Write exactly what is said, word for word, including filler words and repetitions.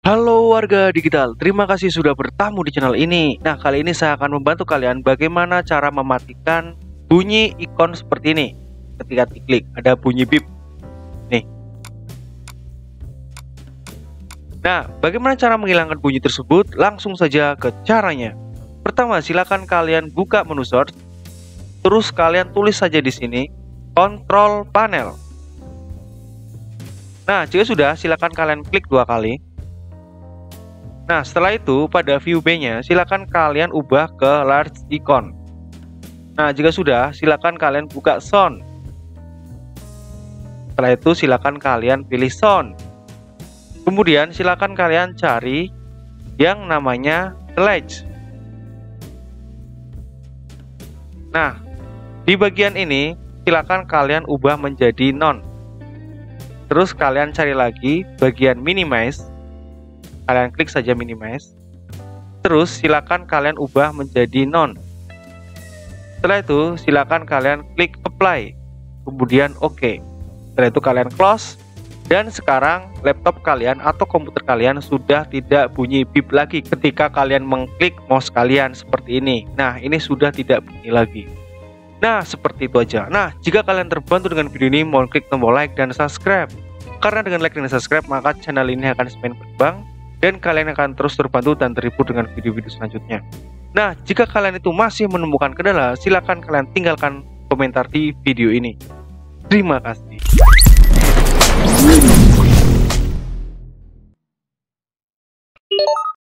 Halo warga digital, terima kasih sudah bertamu di channel ini. Nah, kali ini saya akan membantu kalian bagaimana cara mematikan bunyi ikon seperti ini. Ketika diklik, ada bunyi bip. Nih. Nah, bagaimana cara menghilangkan bunyi tersebut? Langsung saja ke caranya. Pertama, silakan kalian buka menu source. Terus kalian tulis saja di sini control panel. Nah, jika sudah, silakan kalian klik dua kali. Nah, setelah itu pada view B-nya silakan kalian ubah ke large icon. Nah, jika sudah, silakan kalian buka sound. Setelah itu silakan kalian pilih sound. Kemudian silakan kalian cari yang namanya delete. Nah, di bagian ini silakan kalian ubah menjadi none. Terus kalian cari lagi bagian minimize. Kalian klik saja minimize. Terus silakan kalian ubah menjadi none. Setelah itu silakan kalian klik apply. Kemudian oke. Setelah itu kalian close. Dan sekarang laptop kalian atau komputer kalian sudah tidak bunyi bip lagi ketika kalian mengklik mouse kalian seperti ini. Nah, ini sudah tidak bunyi lagi. Nah, seperti itu aja. Nah, jika kalian terbantu dengan video ini, mohon klik tombol like dan subscribe. Karena dengan like dan subscribe, maka channel ini akan semakin berkembang dan kalian akan terus terbantu dan terhibur dengan video-video selanjutnya. Nah, jika kalian itu masih menemukan kendala, silakan kalian tinggalkan komentar di video ini. Terima kasih.